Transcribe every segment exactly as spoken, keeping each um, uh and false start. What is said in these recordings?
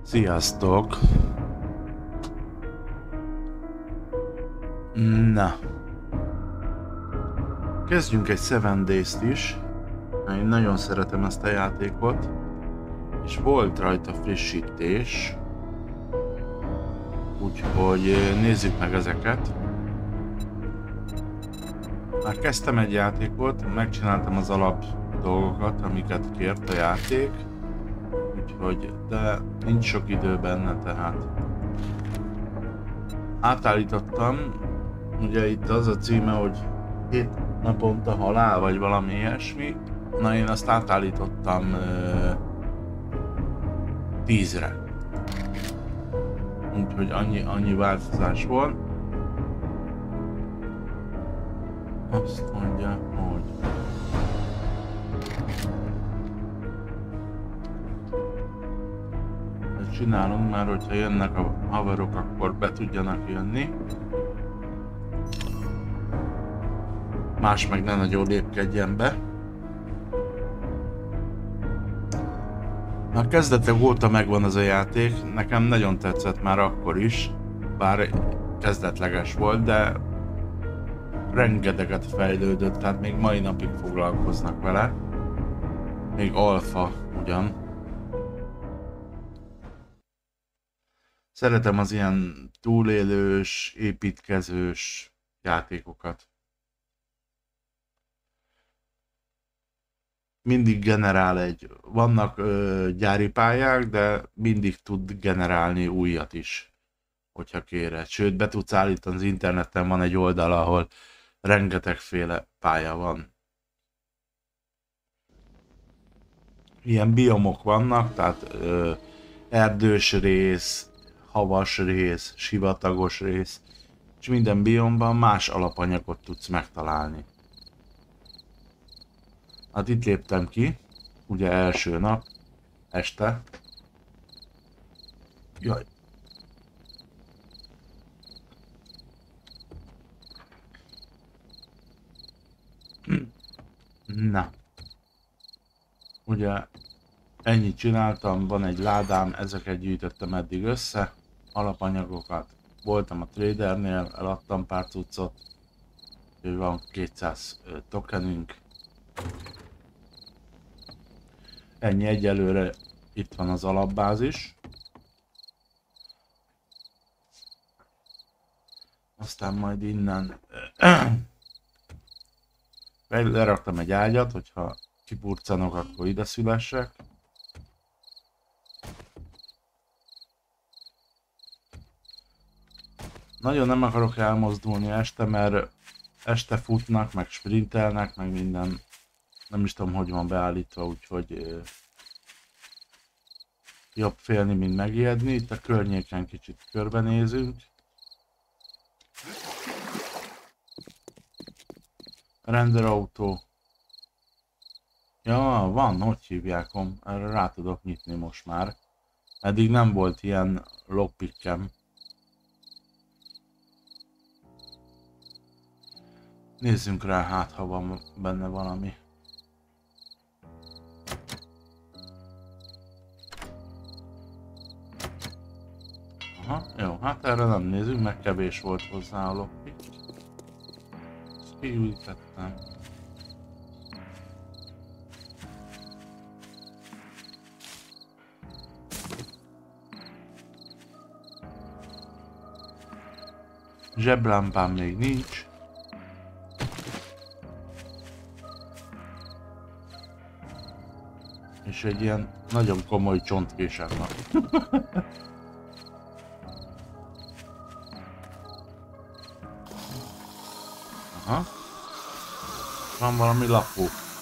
Sziasztok! Na, kezdjünk egy Seven Days-t is. Én nagyon szeretem ezt a játékot, és volt rajta frissítés, úgyhogy nézzük meg ezeket. Már kezdtem egy játékot, megcsináltam az alap dolgokat, amiket kért a játék, úgyhogy, de nincs sok idő benne, tehát átállítottam. Ugye itt az a címe, hogy hét naponta halál, vagy valami ilyesmi. Na, én azt átállítottam uh, tízre. Úgyhogy annyi, annyi változás volt. Azt mondja, hogy csinálunk már, hogyha jönnek a haverok, akkor be tudjanak jönni. Más meg ne nagyon lépkedjen be. Már kezdetek óta megvan ez a játék, nekem nagyon tetszett már akkor is, bár kezdetleges volt, de rengeteget fejlődött, tehát még mai napig foglalkoznak vele. Még alfa ugyan. Szeretem az ilyen túlélős, építkezős játékokat. Mindig generál egy, vannak ö, gyári pályák, de mindig tud generálni újat is, hogyha kéred. Sőt, be tudsz állítani, az interneten van egy oldal, ahol rengetegféle pálya van. Ilyen biomok vannak, tehát ö, erdős rész, havas rész, sivatagos rész, és minden biomban más alapanyagot tudsz megtalálni. Hát itt léptem ki, ugye első nap, este. Jaj. Na. Ugye ennyit csináltam, van egy ládám, ezeket gyűjtöttem eddig össze, alapanyagokat. Voltam a tradernél, eladtam pár cuccot, úgyhogy van kétszáz tokenünk. Ennyi egyelőre, itt van az alapbázis. Aztán majd innen leraktam egy ágyat, hogyha kipurcanok, akkor ide szülessek. Nagyon nem akarok elmozdulni este, mert este futnak, meg sprintelnek, meg minden. Nem is tudom, hogy van beállítva, úgyhogy jobb félni, mint megijedni. Itt a környéken kicsit körbenézünk. Renderautó. Ja, van, hogy hívják, erre rá tudok nyitni most már. Eddig nem volt ilyen lockpickem. Nézzünk rá, hát ha van benne valami. Aha, jó, hát erre nem nézünk, meg kevés volt hozzá a lockpick. Ezt kiültettem. Zseblámpám még nincs. És egy ilyen nagyon komoly csontkésem van. Aha. Van valami lakó.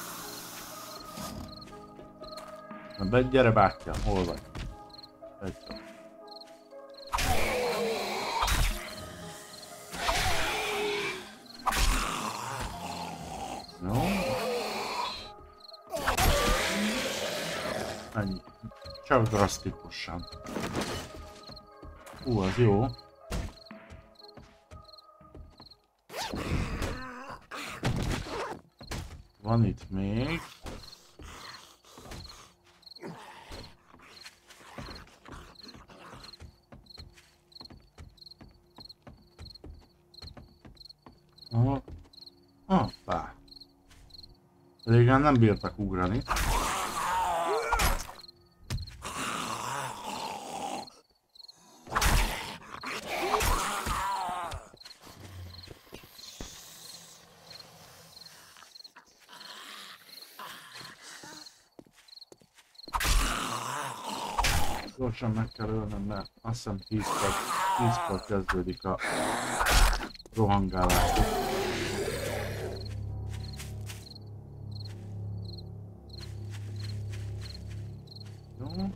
Na be, gyere bátyám, hol vagy? Egy. Jó. Ennyi. Csak drasztikusan. Hú, az jó. Van itt még. Hoppá. Régen nem bírtak ugrani. Gyorsan meg kell ölnöm, mert azt hiszem tízkor kezdődik a rohangálás. Jó.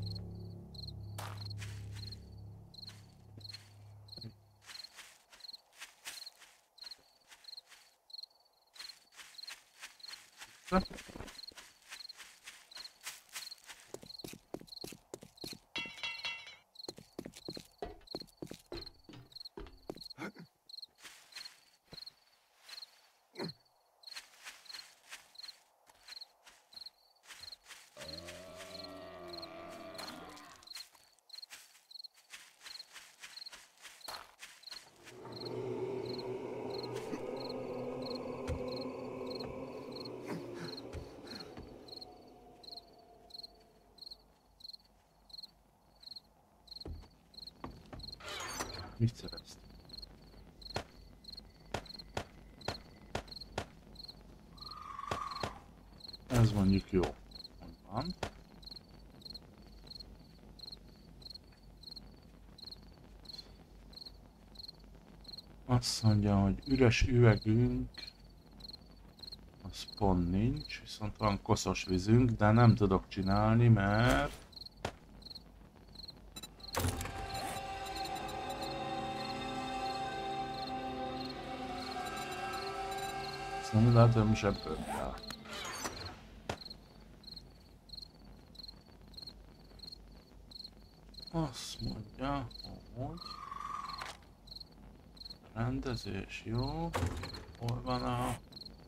Mit szereztem? Ez mondjuk jó. Van. Azt mondja, hogy üres üvegünk, az pont nincs, viszont van koszos vízünk, de nem tudok csinálni, mert nem lehet, hogy is ebből kell. Azt mondja, hogy rendezés, jó. Hol van a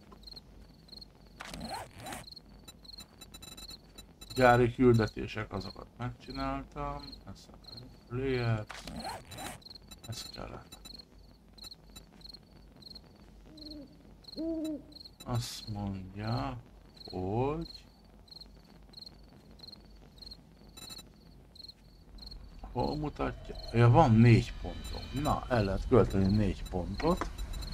gyári küldetések, azokat megcsináltam. Ez a layers. Ez kellene. Azt mondja, hogy hol mutatja? Ja, van négy pontom. Na, el lehet költeni négy pontot.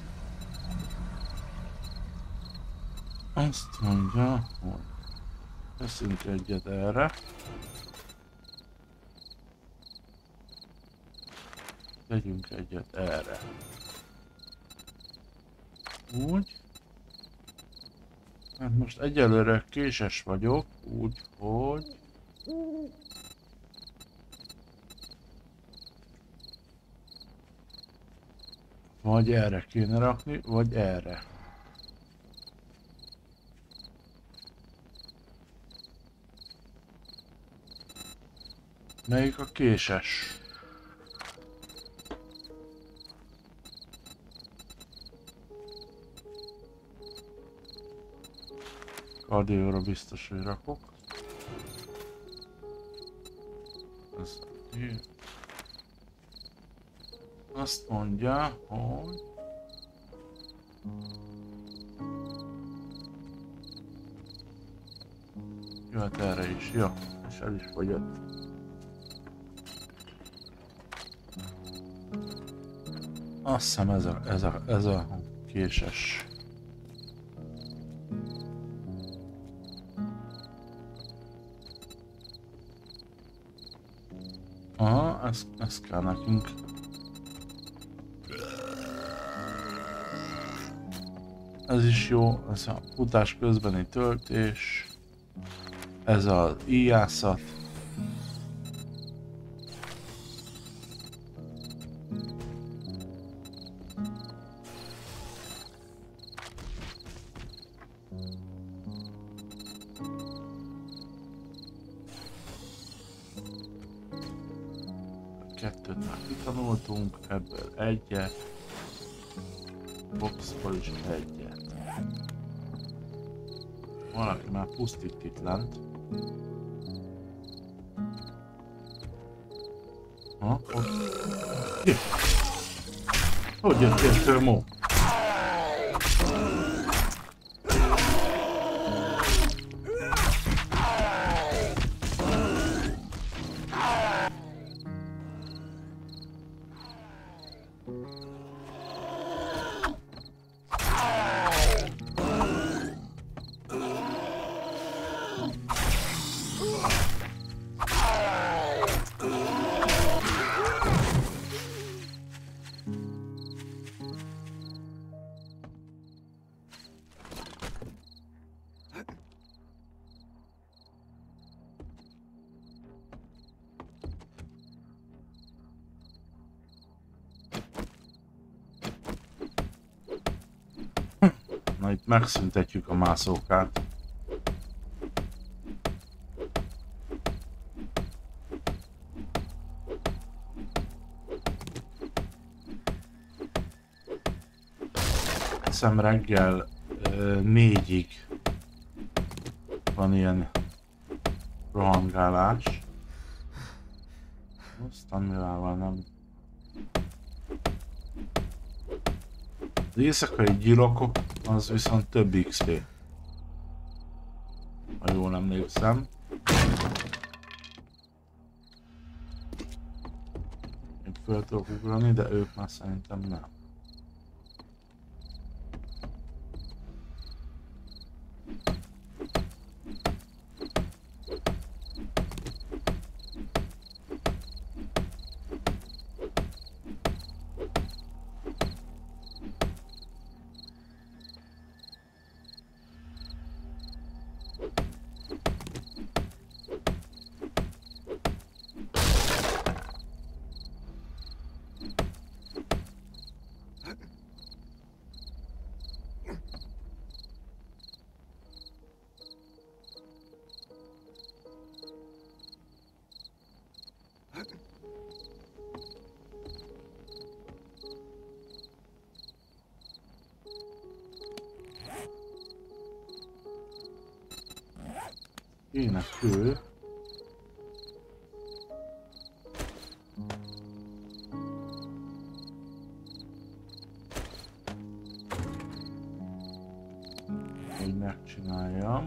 Azt mondja, hogy teszünk egyet erre. Tegyünk egyet erre. Úgy. Hát most egyelőre késes vagyok, úgyhogy vagy erre kéne rakni, vagy erre. Melyik a késes? Kardióra biztos, hogy rakok. Ez jó. Azt mondja, hogy jöhet erre is, jó, és el is fogyott. Azt hiszem ez a, ez a, ez a késes. Aha, ez, ez kell nekünk. Ez is jó, ez a futás közbeni töltés. Ez az íjászat. Kettőt már kitanultunk, ebből egyet. Boxból is egyet. Valaki már pusztít itt lent. Ha, ott. Jö! Hogy jöttél föl, Mo? Majd megszüntetjük a mászókát. Hiszem reggel uh, négyig van ilyen rohangálás. Aztán mivel nem. Az éjszakai gyilokok az viszont több iksz pé. Ha jól emlékszem. Én föl tudok ugrani, de ők már szerintem nem. Kéne kő. Hogy megcsináljam.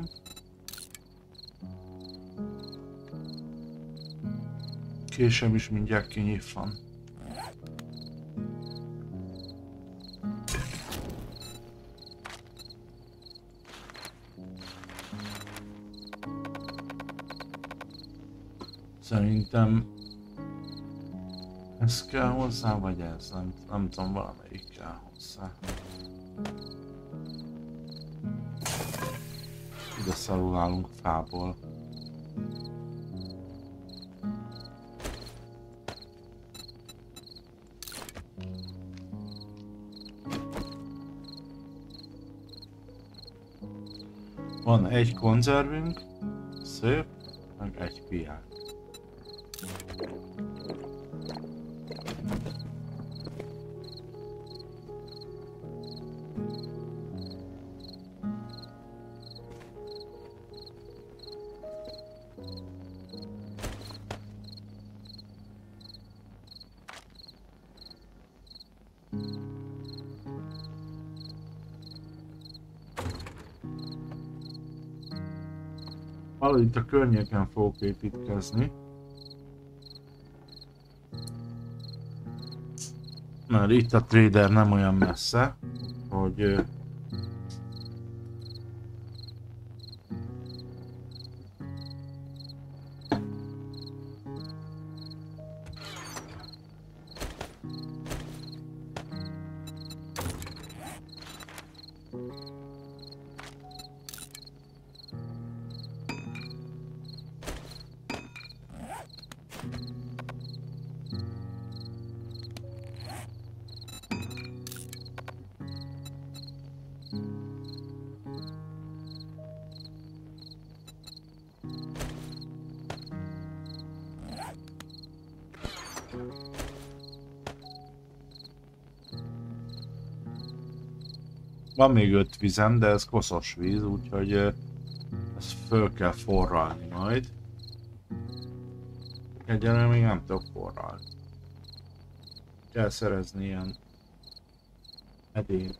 Késem is mindjárt kinyit van. Szerintem ez kell hozzá, vagy ez? Nem, nem tudom, valamelyik kell hozzá. Ide szalulálunk fából. Van egy konzervünk, szép, meg egy piák. Valahogy itt a környéken fogok építkezni. Mert itt a trader nem olyan messze, hogy van még öt vizem, de ez koszos víz, úgyhogy ezt föl kell forralni majd. Egyelőre még nem tudok forralni. Kell szerezni ilyen edényt.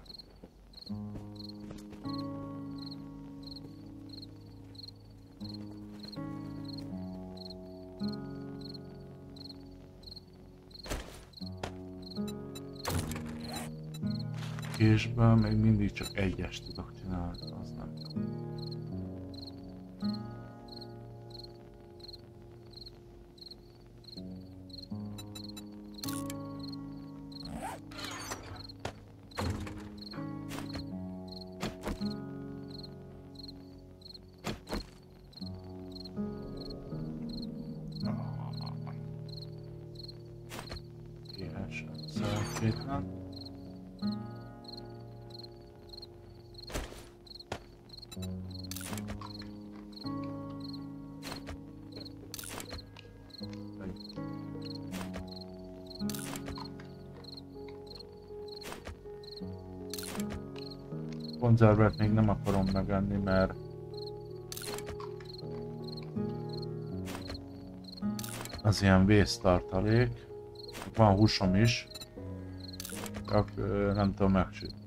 Késből még mindig csak egyes tudok csinálni, az nem jó. Ilyes, szerencsétlen. konzervet még nem akarom megenni, mert az ilyen vésztartalék. Van húsom is, csak nem tudom megsütni.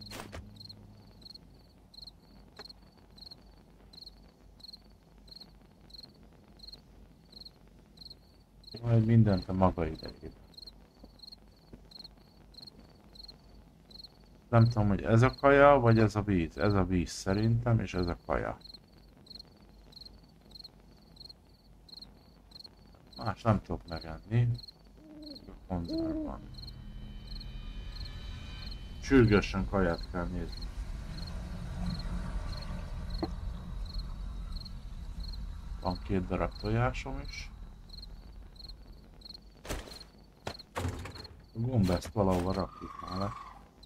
Majd mindent a maga idejében. Nem tudom, hogy ez a kaja, vagy ez a víz. Ez a víz szerintem, és ez a kaja. Más nem tudok megenni. A konzerv van. Sürgősen kaját kell nézni. Van két darab tojásom is. A gomba ezt valahova rakjuk már le.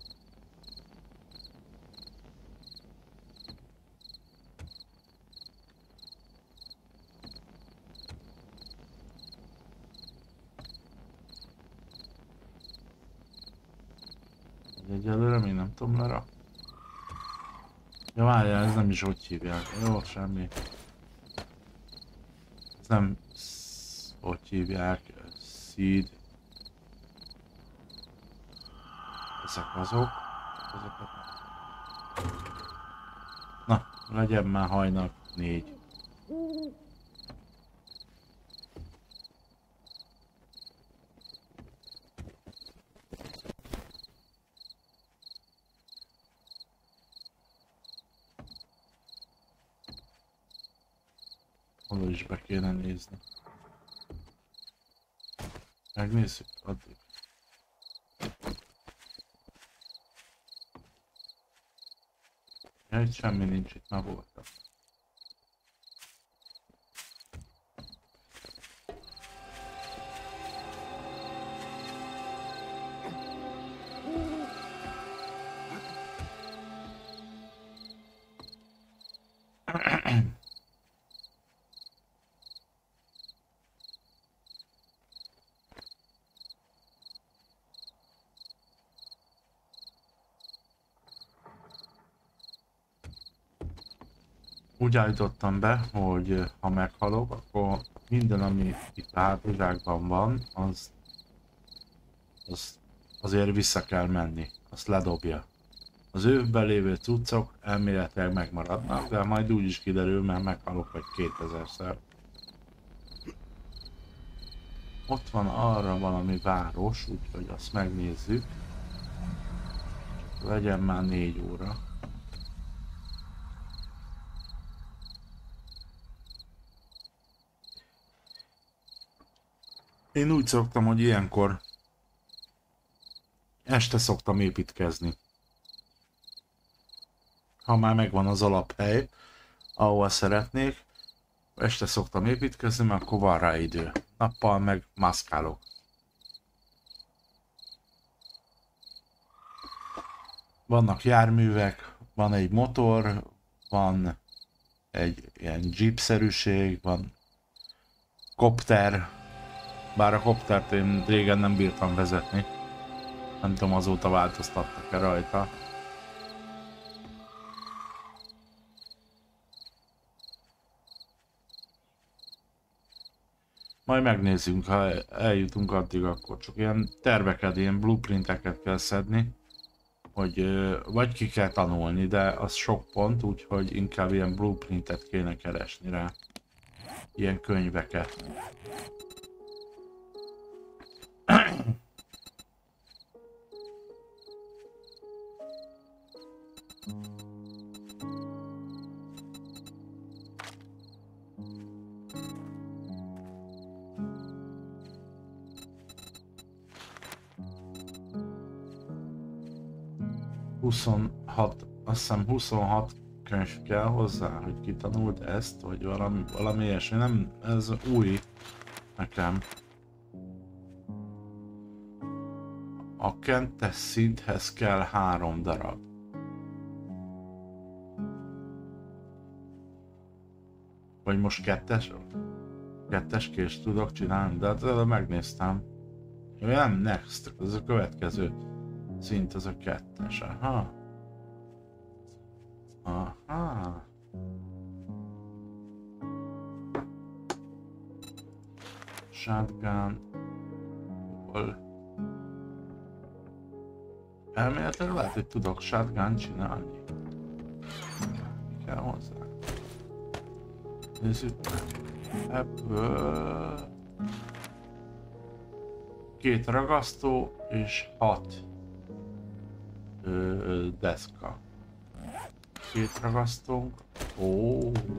Egyelőre még nem tudom lerakni. Ja várjál, ez nem is hogy hívják. Jó, semmi. Ez nem... hogy hívják? Seed. Ezek azok. Ezeket... Na, legyen már hajnal négy. Oda is be kéne nézni. Megnézzük addig. Ja, itt semmi nincs, itt már voltam. Úgy állítottam be, hogy ha meghalok, akkor minden, ami itt a hátizsákban van, az, az azért vissza kell menni, azt ledobja. Az övben lévő cuccok elméletileg megmaradnak, de majd úgy is kiderül, mert meghalok vagy kétezerszer. Ott van arra valami város, úgyhogy azt megnézzük. Legyen már négy óra. Én úgy szoktam, hogy ilyenkor este szoktam építkezni. Ha már megvan az alaphely, ahol szeretnék, este szoktam építkezni, mert akkor van rá idő. Nappal meg mászkálok. Vannak járművek, van egy motor, van egy ilyen jeep-szerűség, van kopter. Bár a koptert én régen nem bírtam vezetni. Nem tudom, azóta változtattak-e rajta. Majd megnézzünk, ha eljutunk addig, akkor csak ilyen terveket, ilyen blueprinteket kell szedni. Hogy vagy ki kell tanulni, de az sok pont, úgyhogy inkább ilyen blueprintet kéne keresni rá. Ilyen könyveket. huszonhat, azt hiszem huszonhat könyv kell hozzá, hogy kitanuld ezt, vagy valami, valami ilyesmi, nem, ez új nekem. A kettes szinthez kell három darab. Vagy most kettes? Kettes kést tudok csinálni, de hát megnéztem. Nem, next, ez a következő szint, az a kettes, aha. Aha. Shotgun. Hol? Elméletileg lehet, hogy tudok shotgun csinálni. Mi kell hozzá? Nézzük meg. Ebből... Két ragasztó és hat ö, deszka. Két ragasztónk. Ó.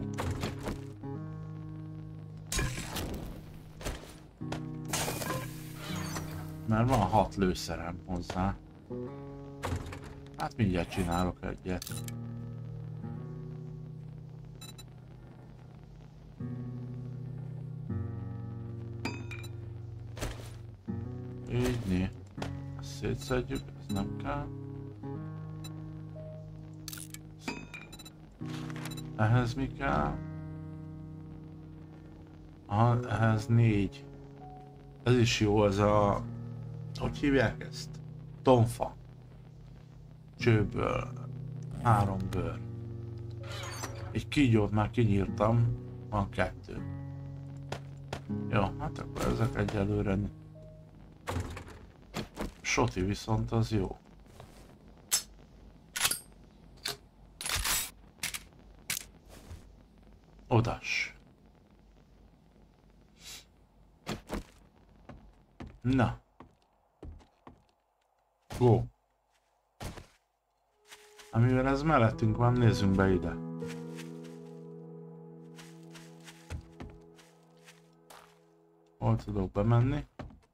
Mert van hat lőszerem hozzá. Hát mindjárt csinálok egyet. Így né. Ezt szétszedjük, ez nem kell. Ehhez mi kell? Aha, ehhez négy. Ez is jó, az a... Hogy hívják ezt? Tonfa. Csőből. Három bőr. Egy kígyót már kinyírtam. Van kettő. Jó, hát akkor ezek egyelőre... Soti viszont az jó. Odas. Na. Go. Amivel ez mellettünk van, nézzünk be ide. Hol tudok bemenni?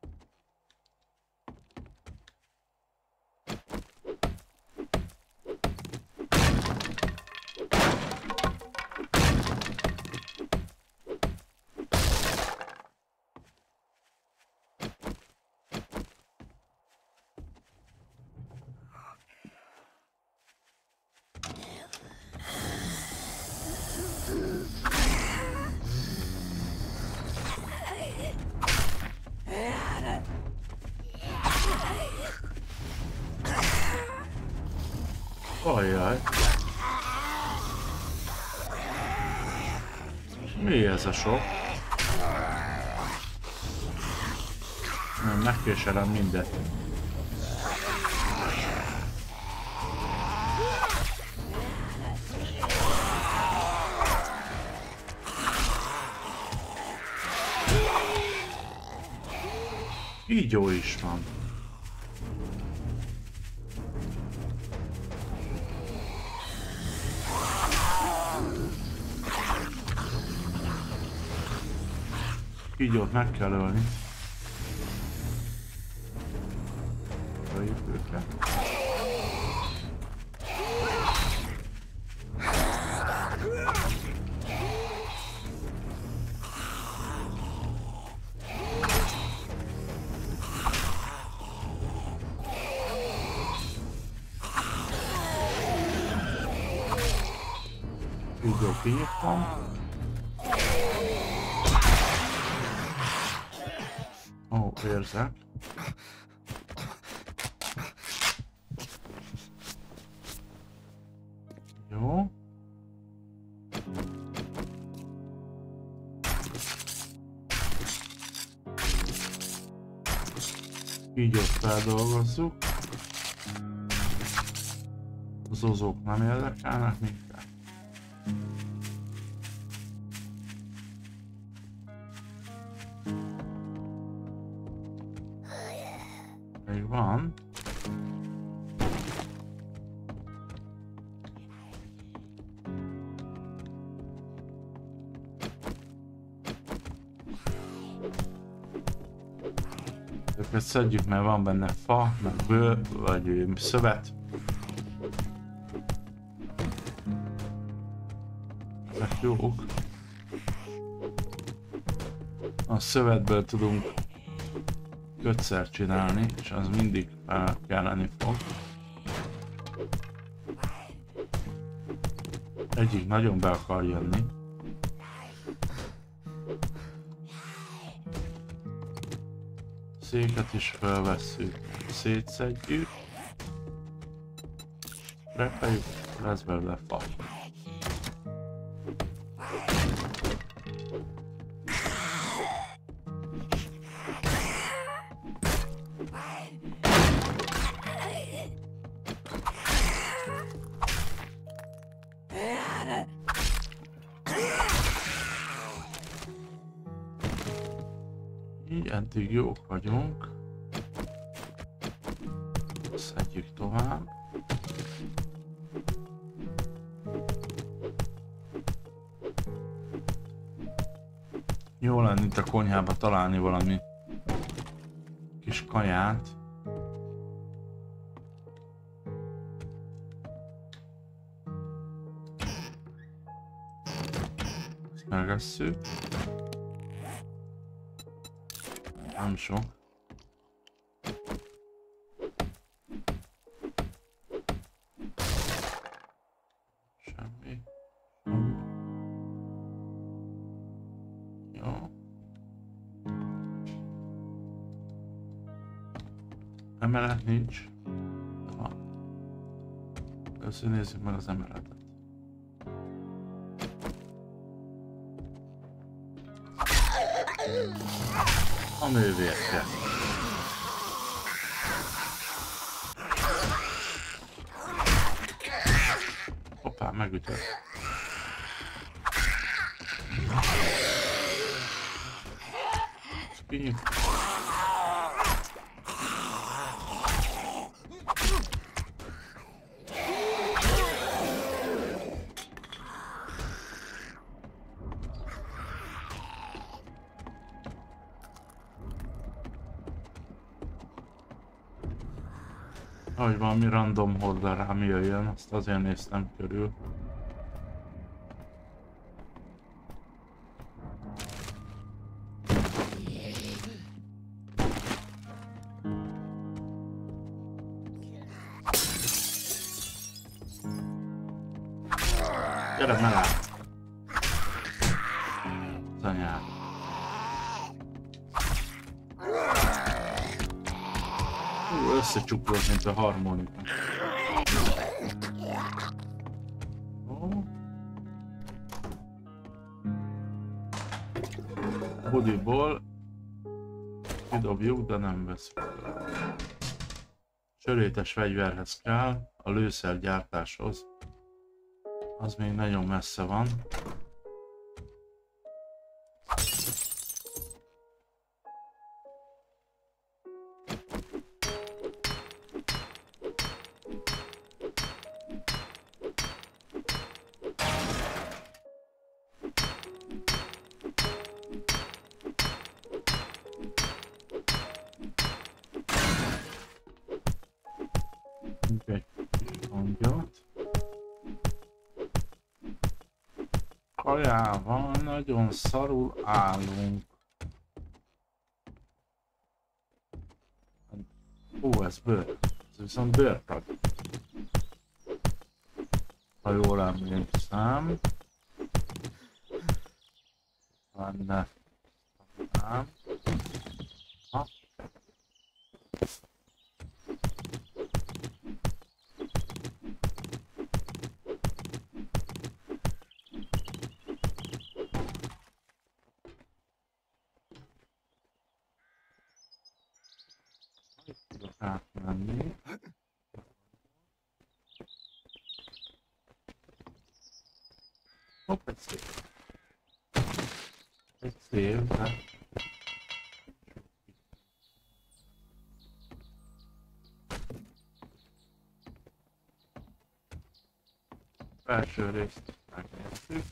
Ajjaj. Mi ez a sok? Nem, megkéselem mindet. Így jó is van. Kígyót meg kell ölni. Öljük őket. Kígyó kiírtam. Ó, érzek. Jó. Így ott feldolgozzuk. Az ozók nem érdekelnek minket. Még van. Ezeket szedjük, mert van benne fa, meg bőr, vagy szövet. Ezek jók. A szövetből tudunk kötszer csinálni, és az mindig fel kelleni fog. Egyik nagyon be akar jönni. Széket is felvesszük, szétszedjük, repeljük, lesz belőle fa. Így eddig jók vagyunk. Szedjük tovább. Jó lenne itt a konyhába találni valami kis kaját. Ezt megesszük. Nem sok. Semmi. Jó. Emelet nincs. Aha. Először nézzük meg az emeletet. A művérke. Hoppá, megütött. Spin. Hogy valami random horda rám jöjjön, azt azért néztem körül. Gyere mellá! Az anyád. Hú, összecsukkolt, mint a harmonika. Ó. Budiból kidobjuk, de nem veszünk. Sörétes fegyverhez kell, a lőszergyártáshoz. Az még nagyon messze van. Egy kis hangjat. Kajával nagyon szarul állunk. Ó, ez bőr. Ez viszont bőrtag. Ha jól emlékszem. Lenne. Nem. Ha. Átmenni. Hopp, egy szép. Egy szép, de... Első részt megnézzük.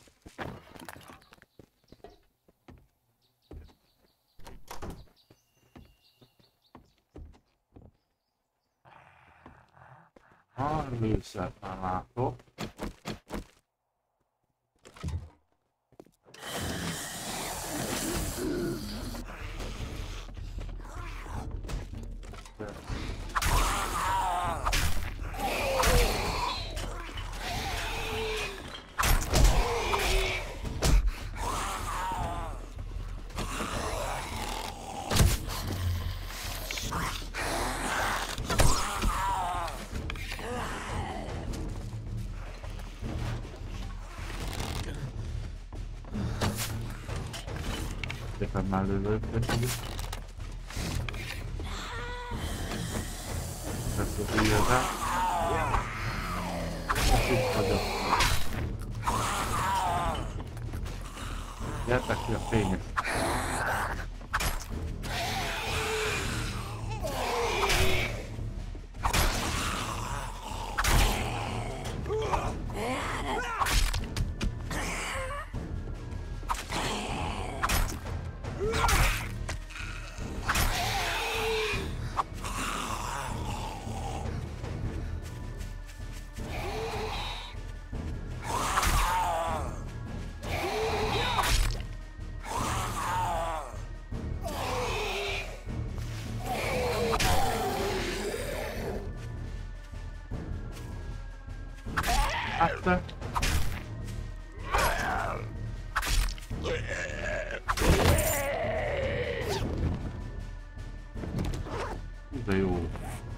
A lőszert már látok. Szépen mellőlőket is. Ezt az ügyezet. Ezt itt hagyott. Gyertek ki a fényes. Hát... De jó.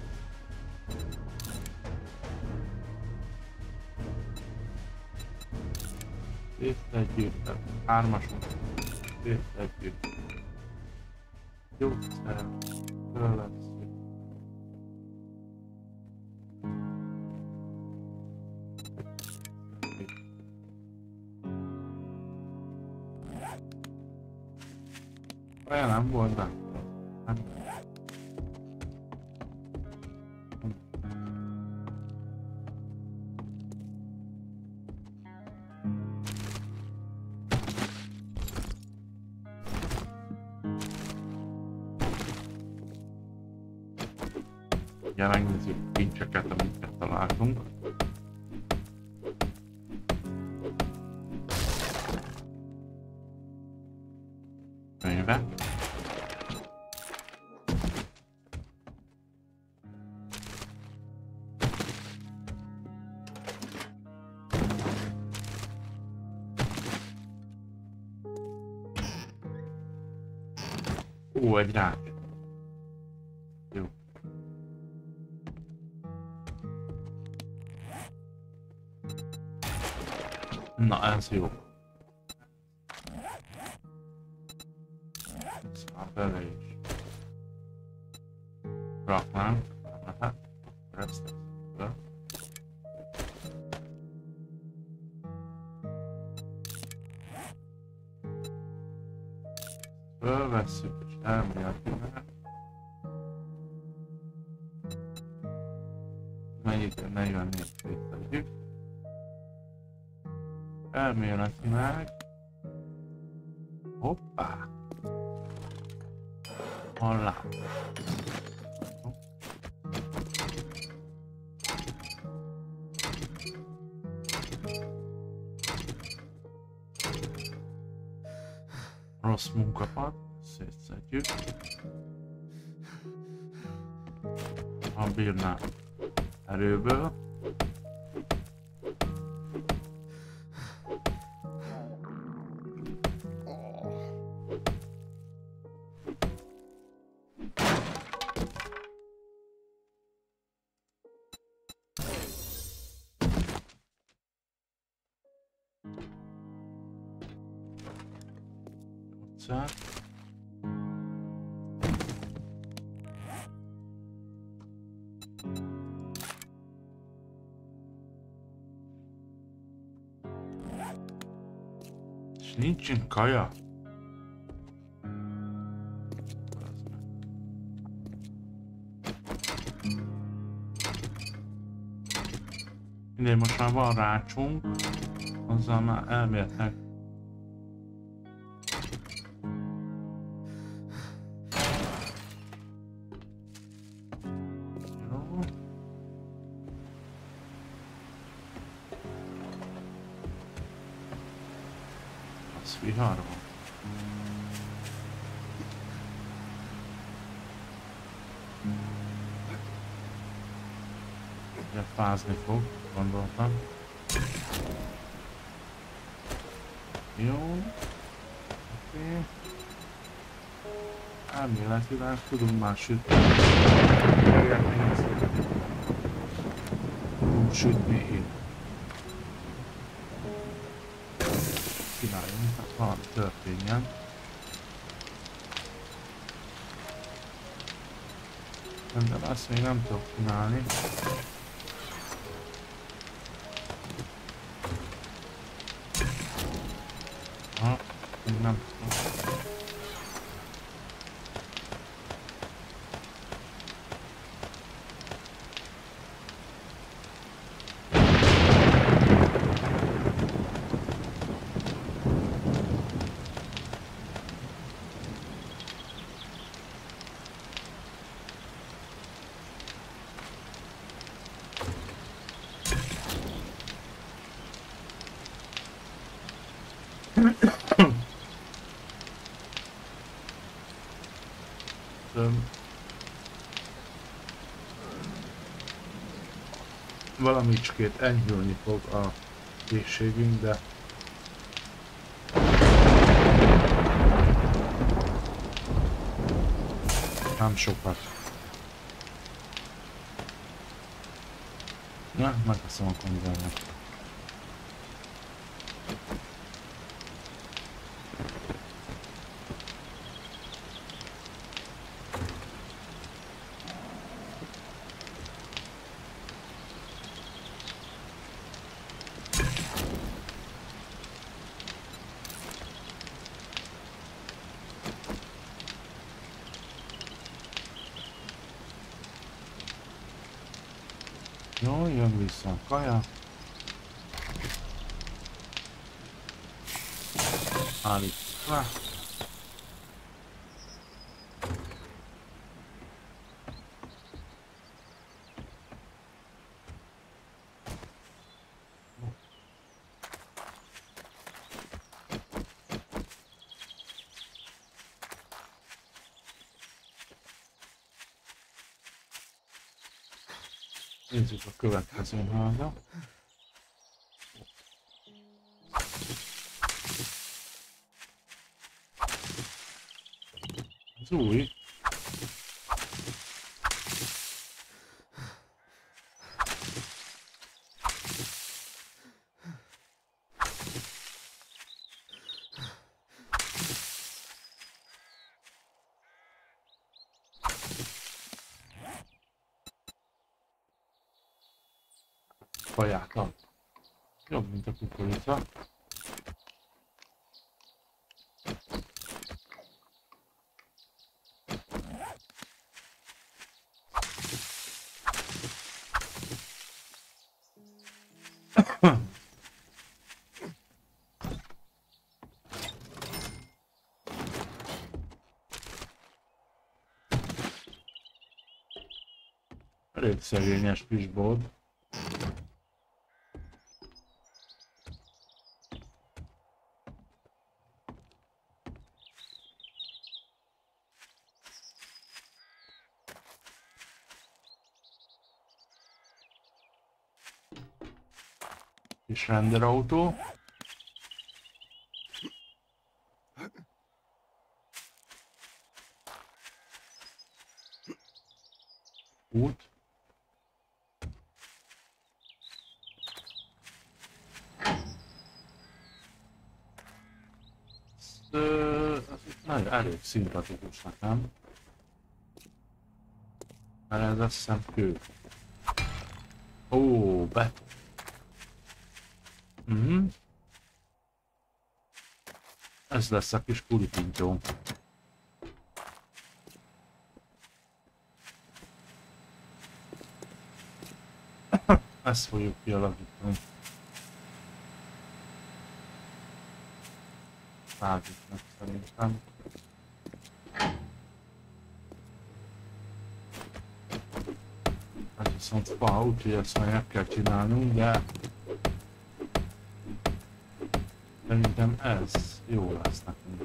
Részletgyűjtött. Hármasunk. Részletgyűjtött. Gyógyszer. Fölveszünk. Olyan nem volt, de... Hát. Ugye megnézzük a kincseket, amiket találtunk. Könyve. Ó, egy rák. Jó. Na, ez jó. Ez már bele is. Raknánk. Hát, ezt teszünk be. Fölvesszük és elméletileg. Melyik negyvennégy tegyük. Elméletileg. Hoppá! Hollá! Rossz munkapad, szétszedjük. Ha bírná erőből. És nincsen kaja. Mindegy, most már van rácsunk, azzal már elmélhetnek. Vihar van. Ugye fázni fog, gondoltam. Jó. Oké. Elméletileg tudunk már sütni. Tudunk sütni itt. Csináljunk, hát valami történjen. De ezt még nem tudok csinálni. Ha, még nem tudom. Valamicskét enyhülni fog a készségünk, de nem sokat. Na, megveszem a konzervet. Jó, jön vissza a kaja. Állítjuk le. Nézzük a következő házat. Ez új. Kaját ad. Jobb, mint a kukorica. Elég szegényes kisbolt. Kis renderautó. Út. Ez, ez nagyon elég szimpatikus nekem. Mert ez azt hiszem kő. Ó, beton. Mhm. Ez lesz a kis pulipintó. Ezt fogjuk kialakítani. Százítnak szerintem. Ez viszont fa, úgyhogy ezt majd meg kell csinálnunk, de szerintem ez jó lesz nekünk.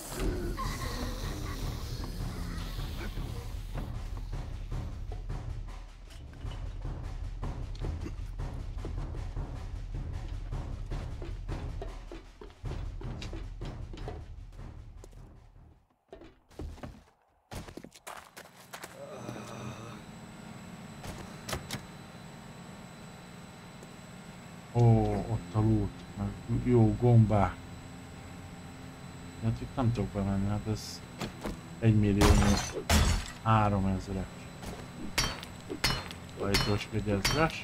Ó, ott a loot, meg jó gombák. Hát itt nem tudok bemenni, hát ez egy millió három ezres. Hajtós egy ezres.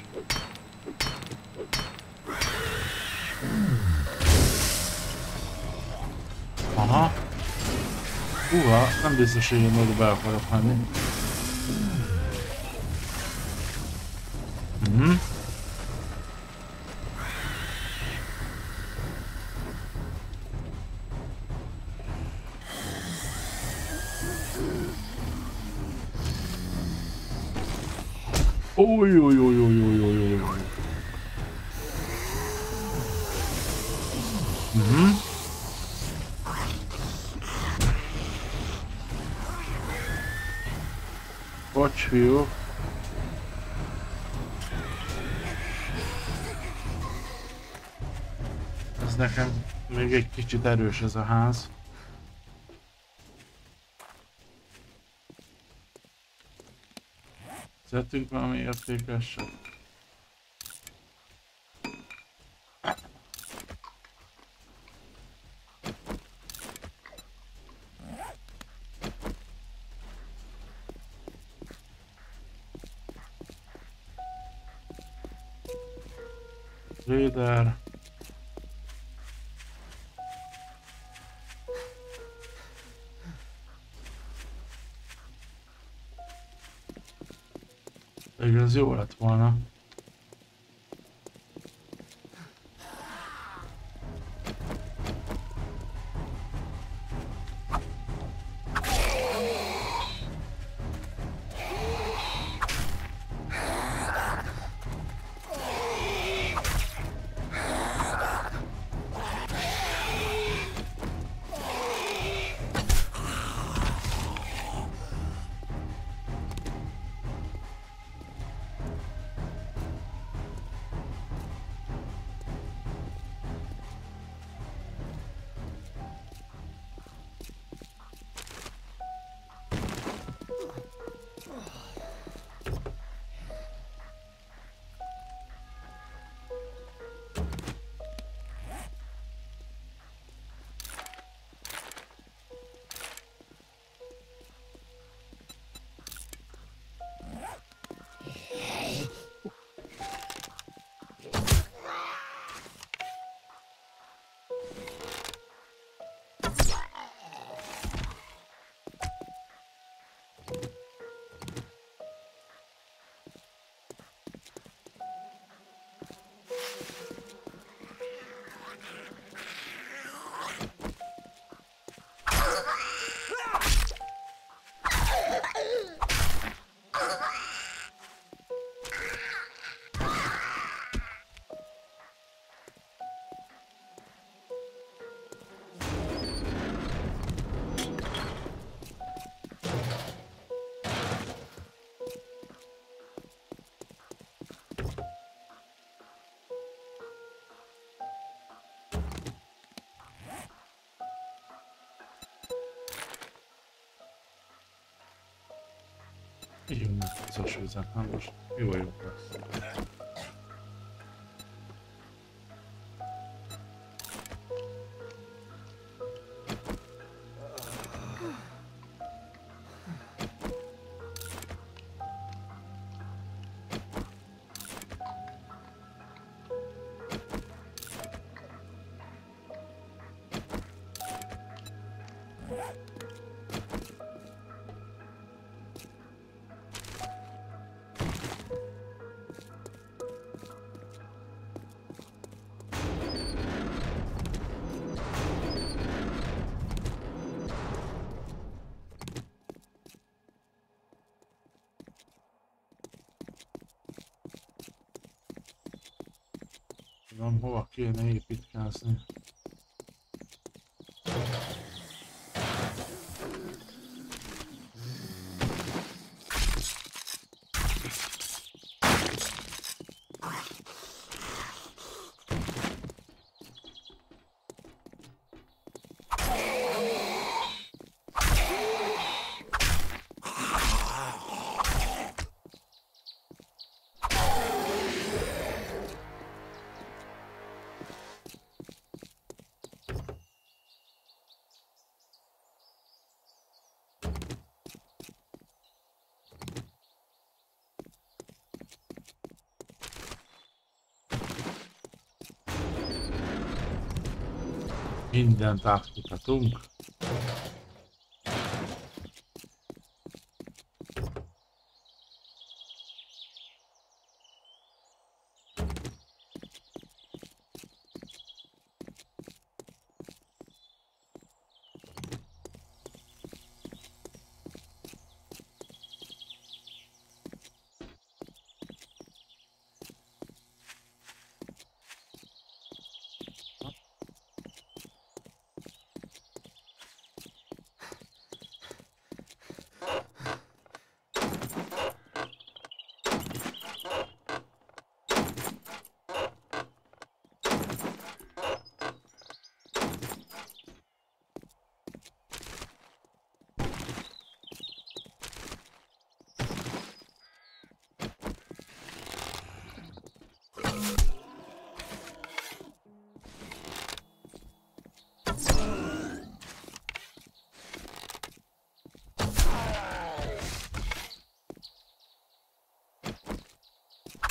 Aha. Húha, nem biztos, hogy én oda be akarok menni. Mhm. Oj, oj, oj, oj, oj, oj, oj, oj. Mhm. Bocs, fiú. nekem még egy kicsit erős ez a ház. Szedtünk valami értékeset? Trader. Ez jó lett volna. Így meg az a sőzet, hát most jó jó lesz. Tudom, hova kéne építkezni. Mindent átmutatunk.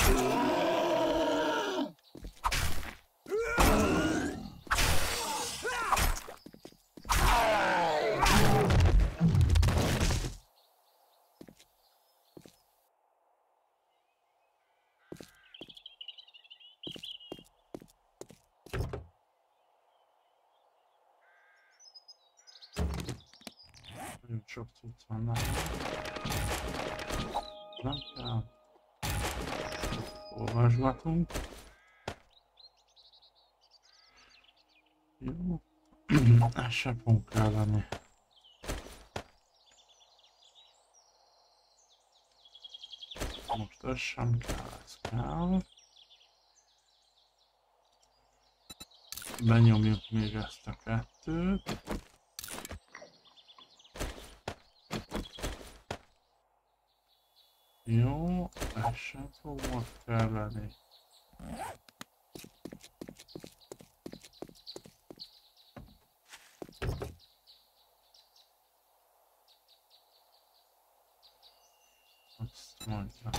Nagyon sok cucc van nálam. Nem kell. Olvasgatunk. Jó. Ez se fog kelleni. Most ez sem kell, ez kell. Benyomjuk még ezt a kettőt. Jó, ez sem fog most kelleni. Azt mondja.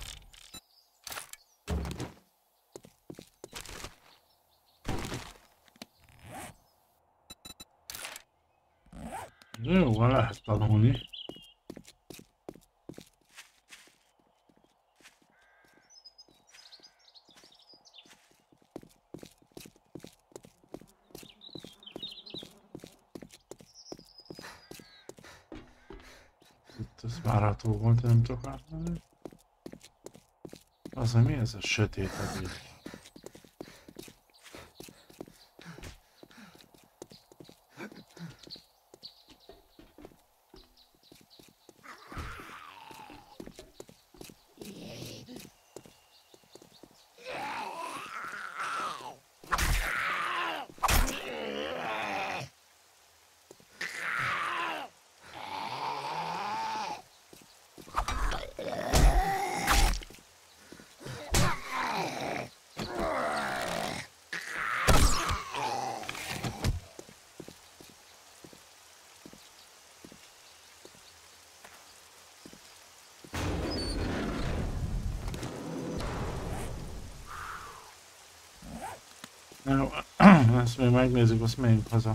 De jó, van, lehet tanulni. Ez várható volt, nem tudok átmenni. Az, hogy mi ez a sötét eddig? Jó, ezt még megnézzük, azt menjünk haza.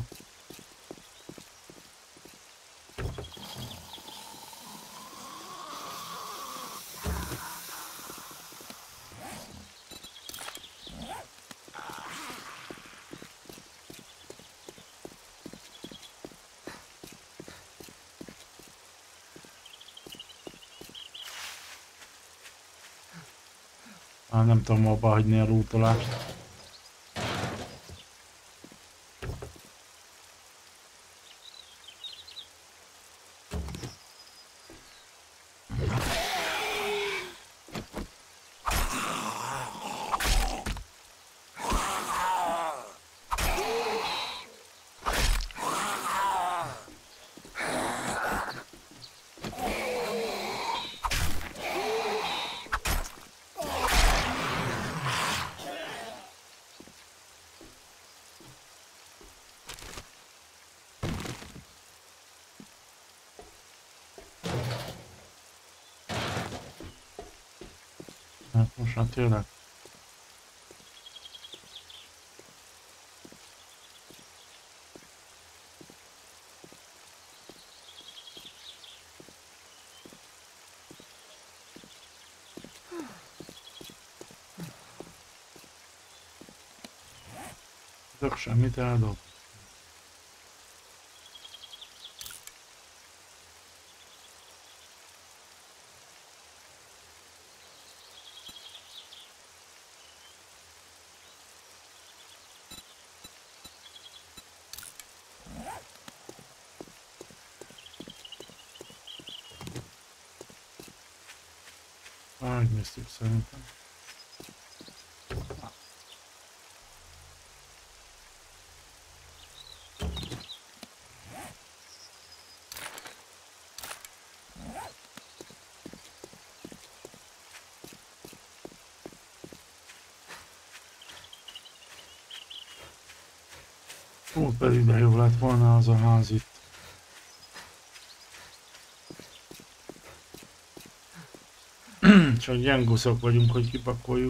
Ah, nem tudom abba hagyni a lootolást. Hát most már tényleg. Tök semmit eldob. Megnéztük szerintem. Ó, pedig de jó lett volna az a ház itt. csak gyenguszok vagyunk, hogy kipakoljuk.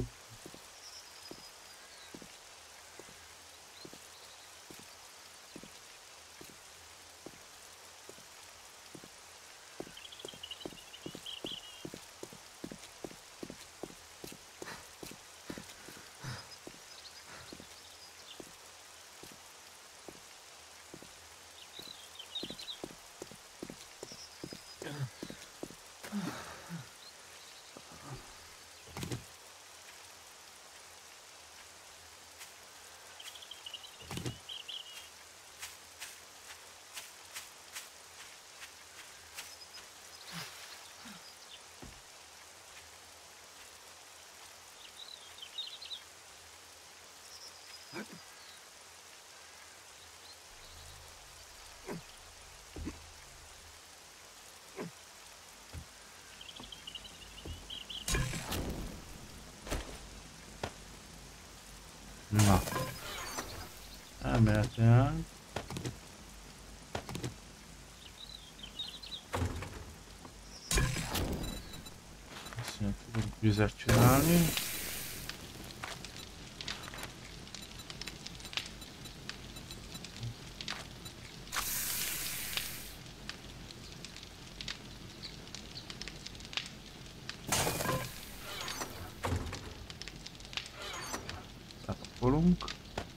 Na, elméletileg azt mondja, tudunk vizet csinálni. Pakolunk.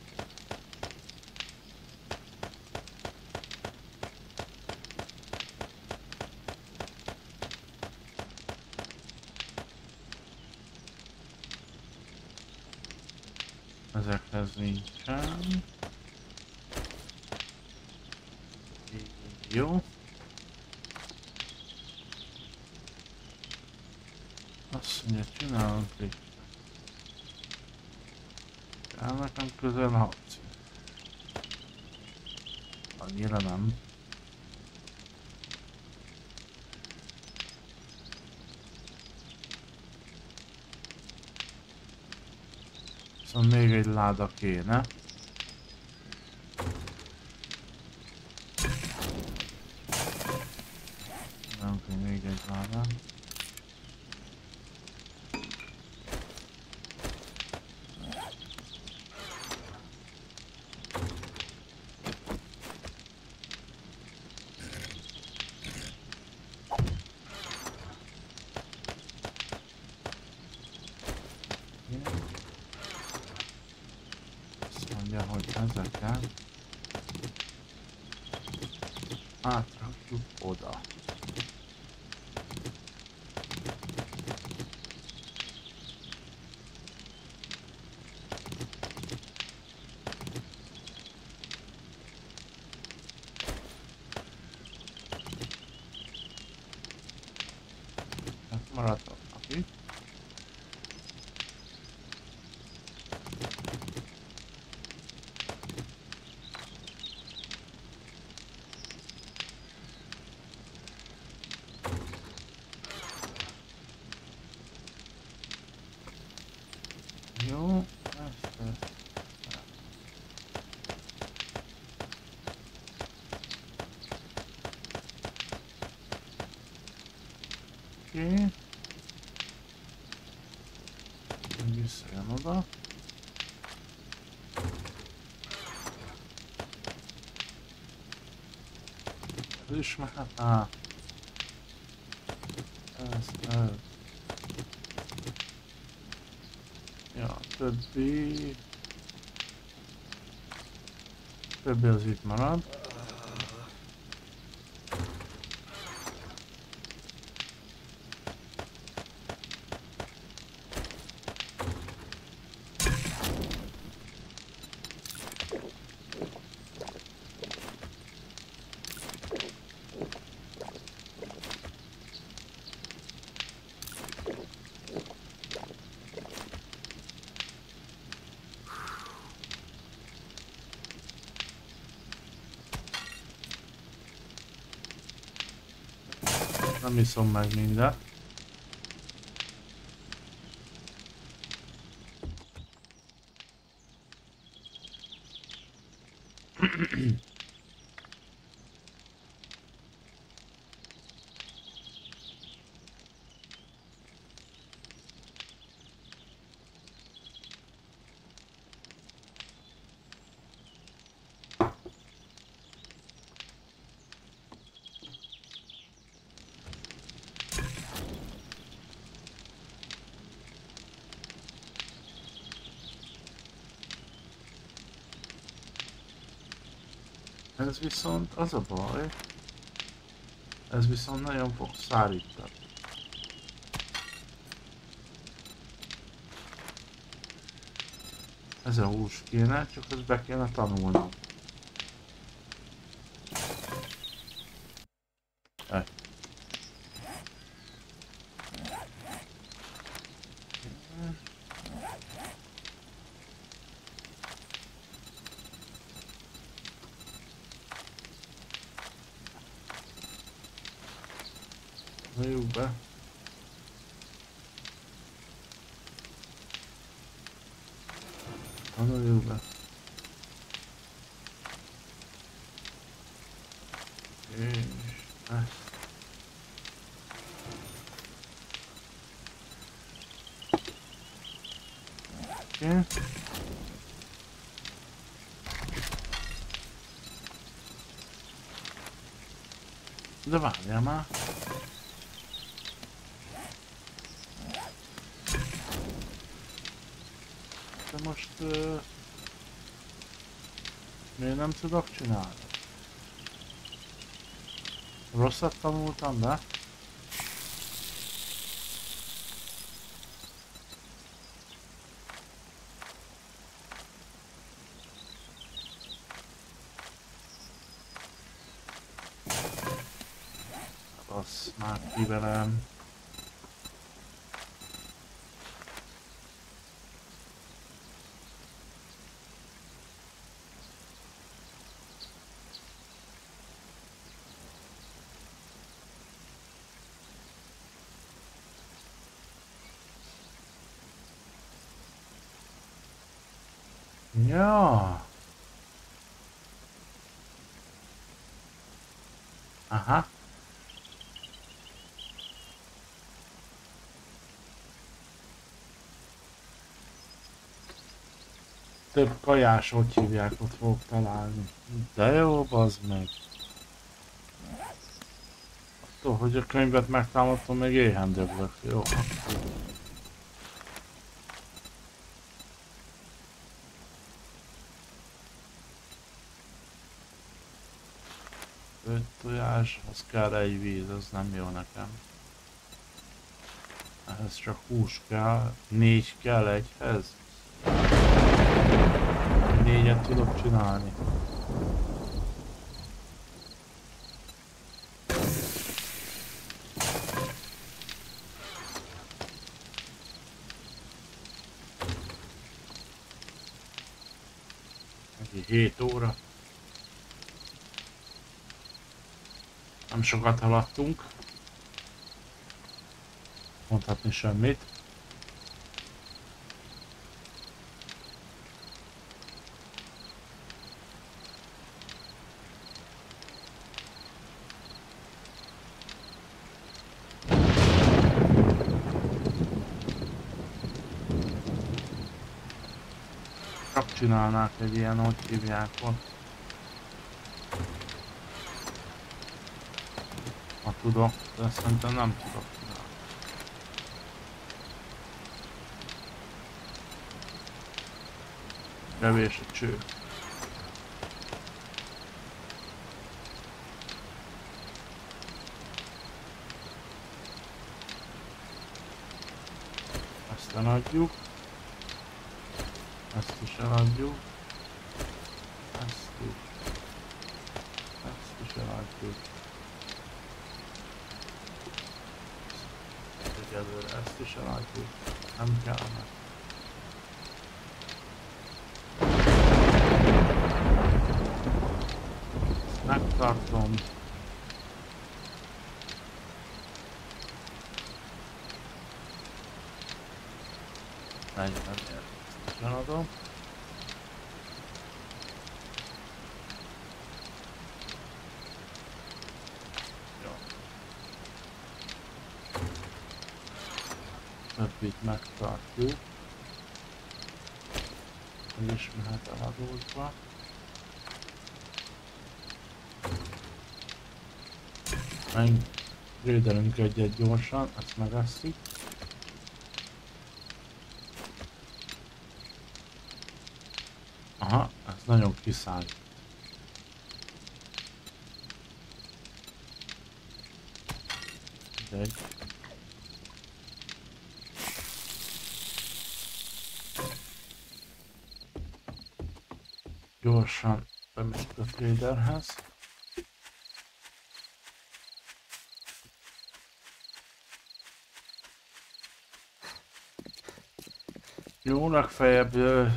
Ezekhez nincsen. Jó. Azt mondja, csinálunk egy. Kell nekem közel harci. Annyira nem. Szóval még egy láda kéne. Nem kell még egy láda. Mondja, hogy ezeket átrakjuk oda. Hát maradhatnak itt. Jó, ezt, ezt. Oké. Visszajön oda. Ez is mehet át. Ez, ez. Ja, többi... Többi az itt marad. Nem iszom meg mindent. Ez viszont az a baj, ez viszont nagyon fog szárítani. Ez a hús kéne, csak ezt be kéne tanulnom. Egy. Halljuk be. Halljuk be. És ezt. Oké. De várjál már. De most... Uh, miért nem tudok csinálni? Rosszat tanultam be? Azt már kivelem. Ja. Aha. Több kajás, hogy hívják, ott fogok találni. De jó, bazd meg. Attól, hogy a könyvet megtámadtam, még éhen döglök. Jó. Öt tojás, az kell egy víz, az nem jó nekem. Ehhez csak hús kell, négy kell egyhez. Négyet tudok csinálni. Egy hét óra. Nem sokat haladtunk. Mondhatni semmit. Csak csinálnák egy ilyen, hogy hívják ott. Ha tudok, de szerintem nem tudok csinálni. Kevés a cső. Ezt eladjuk. Ezt is eladjuk. Ezt is. Ezt is eladjuk. Egyelőre ezt is eladjuk. Nem kellene. Ezt megtartom. negyvenért ezt is eladom. Többit megtartjuk. Ez is mehet eladózva. Megrédelünk egyet gyorsan, ezt megesszük. Aha, ez nagyon kiszáll. Mindegy. Gyorsan bemegyek a traderhez. Jó, legfeljebb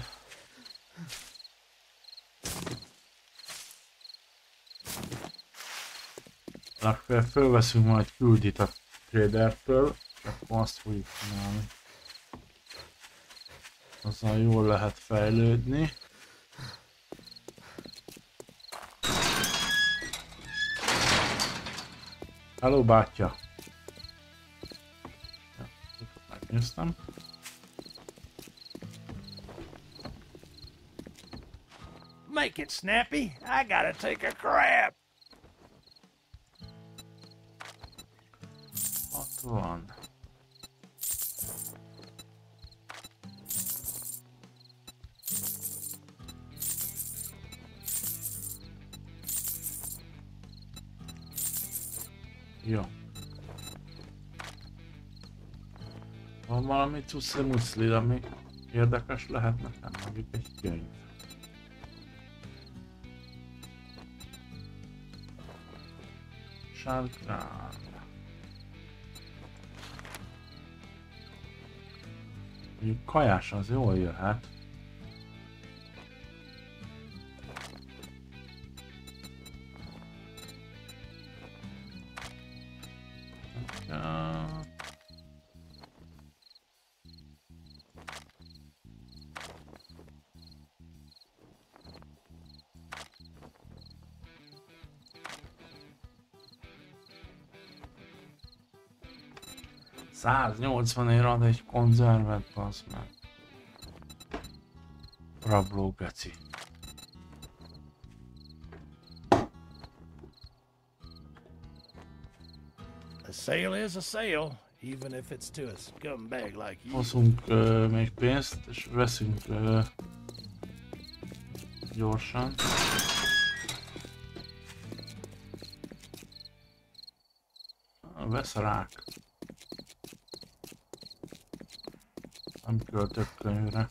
legfeljebb fölveszünk majd küldit a tradertől, akkor azt fogjuk csinálni. Azzal jól lehet fejlődni. Hello, bátya! Ja, megnéztem. Make it snappy. I gotta take a crap. Ott van. Jó. Van valami cuszli-muszli, ami érdekes lehet nekem, mondjuk egy könyv. Sárgrán. Mondjuk kajás az jól jöhet. száznyolcvan ér ad egy konzervet, bassz meg. Rabló geci. A sale is a sale, even if it's to a scumbag like you. Hozunk uh, még pénzt, és veszünk uh, gyorsan. Vesz a rák. Nem költök könyvre.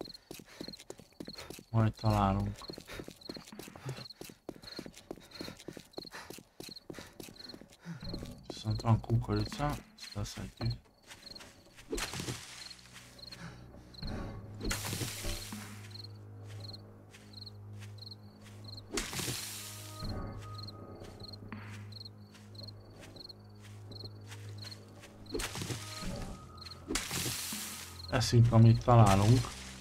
Majd találunk. Viszont van kukorica, ezt leszedjük. Eszünk, amit találunk.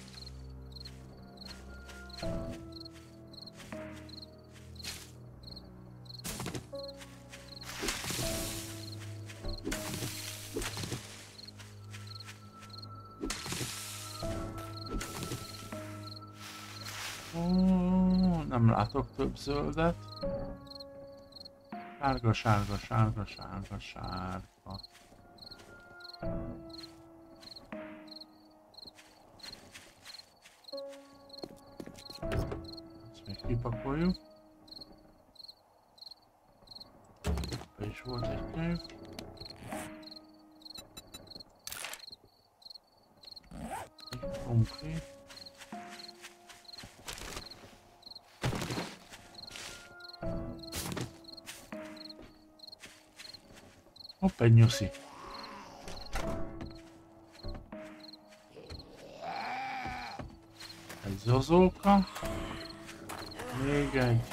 Ó, nem látok több zöldet. Sárga, sárga, sárga, sárga, sárga. Kipakoljuk. Be is volt egy könyv. Egy krumpli. Hopp, egy nyuszi. Egy zozóka. Még egy.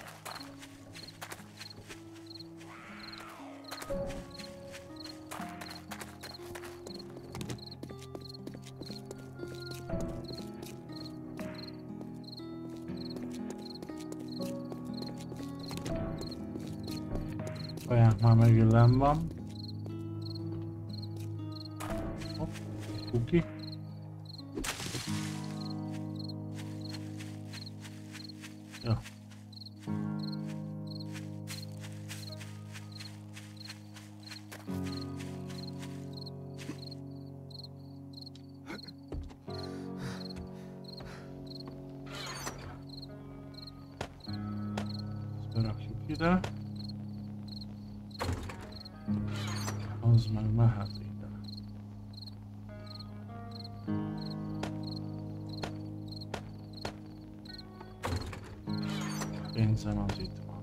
Kajánk már megint lenn van. Hopp, kuki. Jó. Berakjuk ide. Az meg mehet ide. Pénzem az itt van.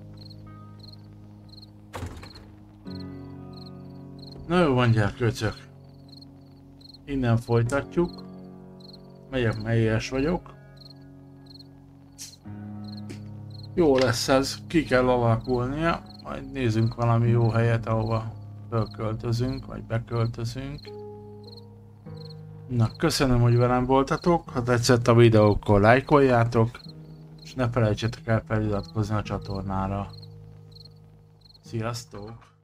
Na jó van, gyerkőcök. Innen folytatjuk. Megyek, melyes vagyok. Jó lesz ez, ki kell alakulnia. Majd nézzünk valami jó helyet, ahova fölköltözünk, vagy beköltözünk. Na, köszönöm, hogy velem voltatok. Ha tetszett a videó, akkor lájkoljátok. És ne felejtsetek el feliratkozni a csatornára. Sziasztok!